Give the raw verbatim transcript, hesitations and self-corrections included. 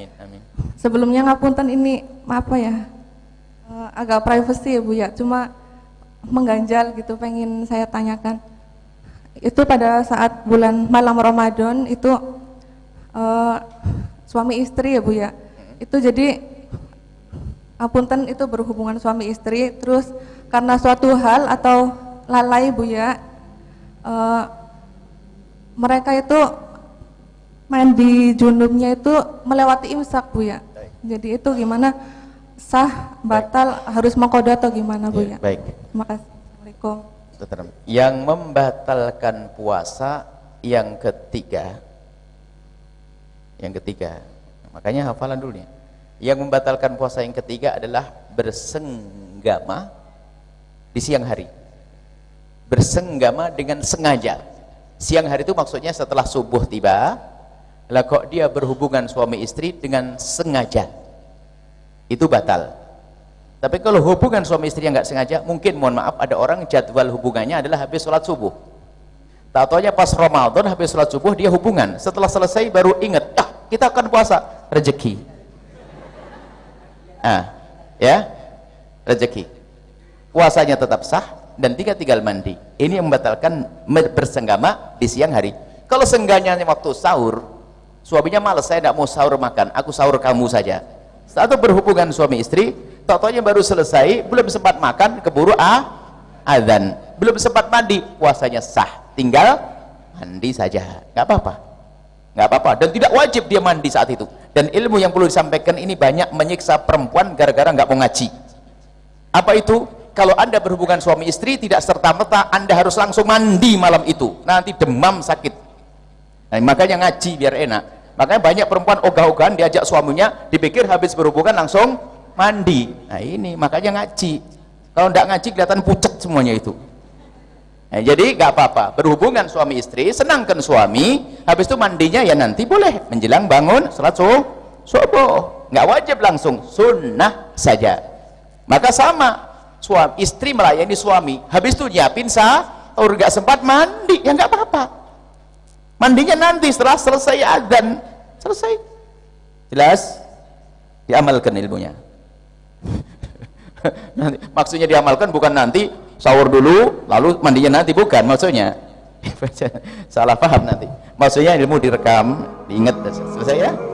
Amin, amin. Sebelumnya ngapunten ini apa ya, uh, agak privacy ya Bu ya, cuma mengganjal gitu, pengen saya tanyakan. Itu pada saat bulan malam Ramadan itu uh, suami istri ya Bu ya, itu jadi apunten itu berhubungan suami istri, terus karena suatu hal atau lalai Bu ya, uh, mereka itu mandi junubnya itu melewati imsak Bu ya. Baik. Jadi itu gimana, sah, batal, baik, harus mengqadha atau gimana Bu ya? Baik. Terima kasih. Assalamualaikum. Yang membatalkan puasa yang ketiga, yang ketiga, makanya hafalan dulu nih. Yang membatalkan puasa yang ketiga adalah bersenggama di siang hari. Bersenggama dengan sengaja. Siang hari itu maksudnya setelah subuh tiba, lah kok dia berhubungan suami istri dengan sengaja, itu batal. Tapi kalau hubungan suami istri yang nggak sengaja, mungkin mohon maaf ada orang jadwal hubungannya adalah habis sholat subuh, tak-taunya pas Ramadan habis sholat subuh dia hubungan, setelah selesai baru ingat, ah kita akan puasa, rezeki, ah ya rezeki, puasanya tetap sah dan tinggal tinggal mandi. Ini yang membatalkan bersenggama di siang hari. Kalau sengganya waktu sahur, suaminya malas, saya tidak mau sahur makan, aku sahur kamu saja. Atau berhubungan suami istri, tak-taunya baru selesai, belum sempat makan, keburu ah, azan, belum sempat mandi, puasanya sah, tinggal mandi saja, nggak apa-apa, nggak apa-apa, dan tidak wajib dia mandi saat itu. Dan ilmu yang perlu disampaikan ini banyak menyiksa perempuan gara-gara nggak mau ngaji. Apa itu? Kalau anda berhubungan suami istri, tidak serta-merta anda harus langsung mandi malam itu, nanti demam sakit. Nah, makanya ngaji biar enak. Makanya banyak perempuan ogah-ogahan diajak suaminya, dipikir habis berhubungan langsung mandi. Nah ini makanya ngaji. Kalau tidak ngaji kelihatan pucet semuanya itu. Nah, jadi nggak apa-apa, berhubungan suami istri, senangkan suami, habis itu mandinya ya nanti boleh menjelang bangun salat subuh, nggak wajib langsung, sunnah saja. Maka sama, suami istri melayani suami, habis itu nyiapin sahur, nggak sempat mandi, ya nggak apa-apa, mandinya nanti setelah selesai adzan, selesai. Jelas? Diamalkan ilmunya. Nanti, maksudnya diamalkan bukan nanti sahur dulu lalu mandinya nanti, bukan maksudnya. Salah paham nanti, maksudnya ilmu direkam, diingat, selesai ya.